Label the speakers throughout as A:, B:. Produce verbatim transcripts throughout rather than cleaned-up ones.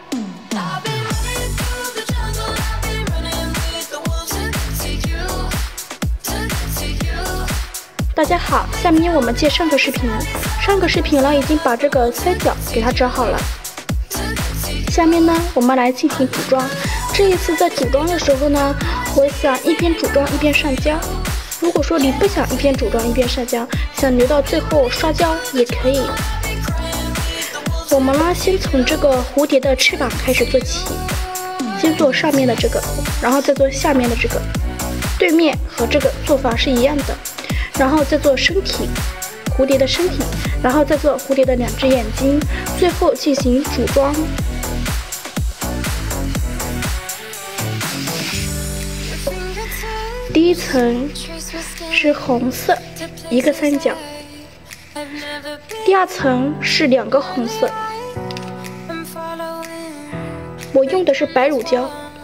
A: 大家好，下面我们接上个视频。上个视频呢已经把这个三角给它折好了。下面呢我们来进行组装。这一次在组装的时候呢，我想一边组装一边上胶。如果说你不想一边组装一边上胶，想留到最后刷胶也可以。我们呢先从这个蝴蝶的翅膀开始做起，先做上面的这个，然后再做下面的这个，对面和这个做法是一样的。然后再做身体，蝴蝶的身体，然后再做蝴蝶的两只眼睛，最后进行组装。第一层是红色，一个三角。第二层是两个红色，我用的是白乳胶。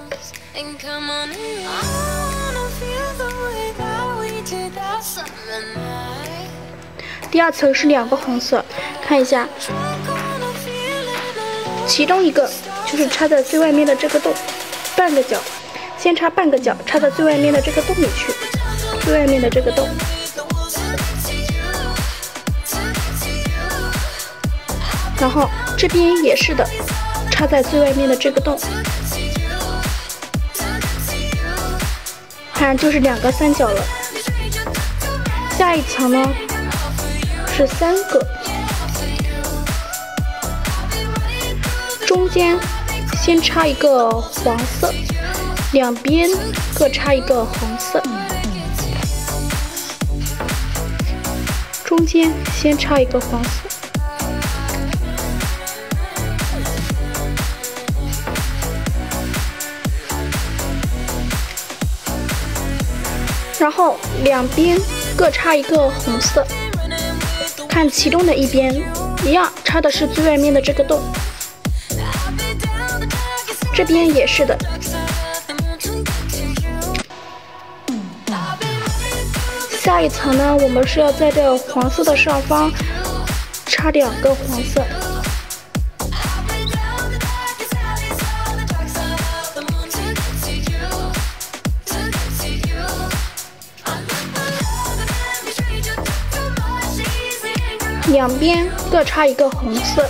A: 第二层是两个红色，看一下，其中一个就是插在最外面的这个洞，半个角，先插半个角，插到最外面的这个洞里去，最外面的这个洞。然后这边也是的，插在最外面的这个洞。看，就是两个三角了。下一层呢是三个，中间先插一个黄色，两边各插一个红色，中间先插一个黄色，然后两边各插一个红色。看其中的一边一样，插的是最外面的这个洞，这边也是的。下一层呢，我们是要在这黄色的上方插两个黄色，两边各插一个红色。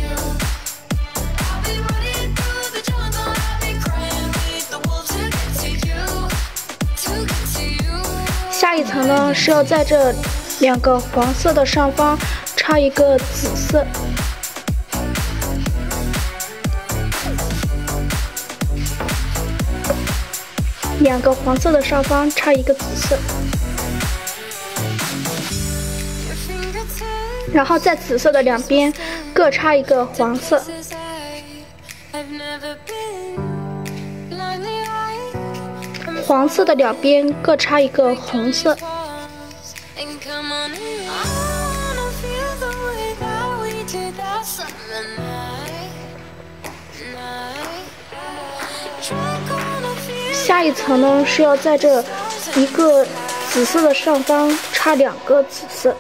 A: 下一层呢是要在这两个黄色的上方插一个紫色。两个黄色的上方插一个紫色。然后在紫色的两边各插一个黄色，黄色的两边各插一个红色，下一层呢是要在这一个紫色的上方插两个紫色。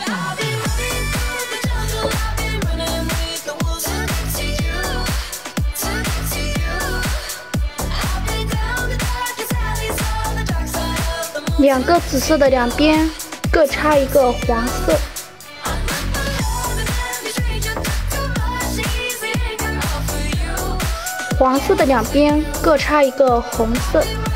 A: 两个紫色的两边各插一个黄色，黄色的两边各插一个红色。